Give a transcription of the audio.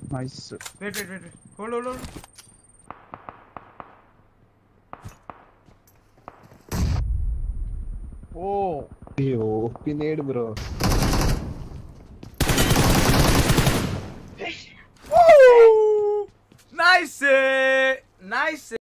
Nice. Wait. Hold. Oh, yo, pinade, bro. Woo! Nice! Nice!